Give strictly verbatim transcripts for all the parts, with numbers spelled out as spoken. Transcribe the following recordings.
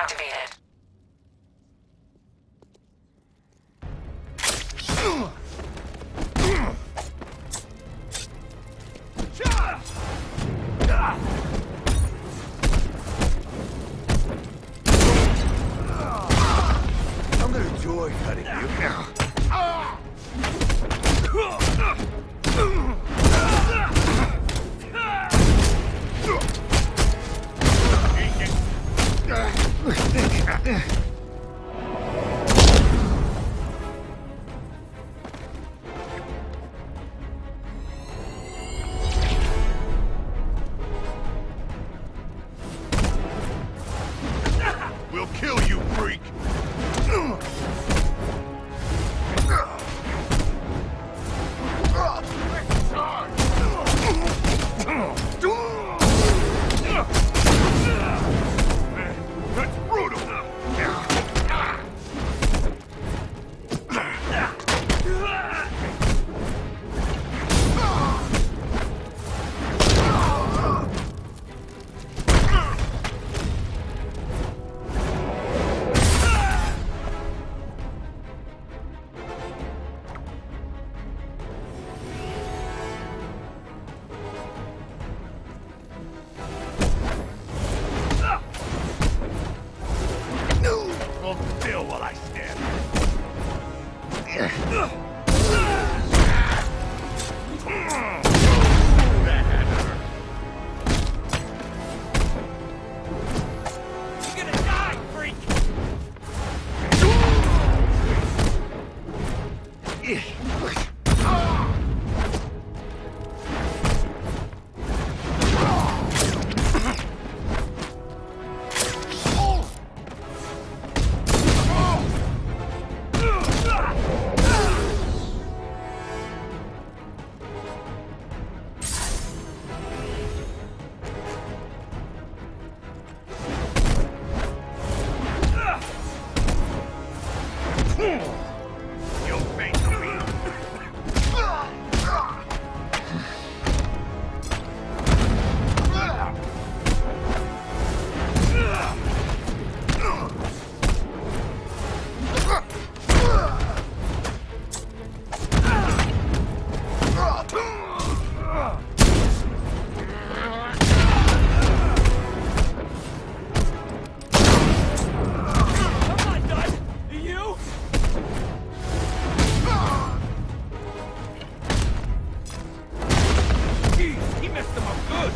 activated. I'm gonna enjoy cutting you now. We'll kill you, freak! That's brutal! Hold still while I stand. That had to hurt. You're gonna die, freak! You'll face me. I'm not done! You? Jeez, he messed him up good!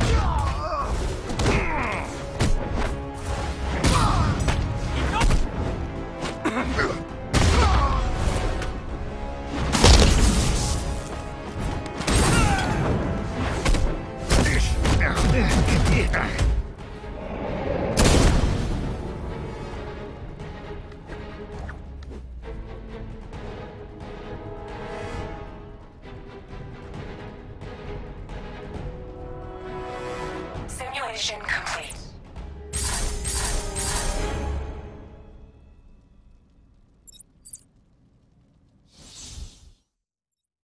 Simulation complete.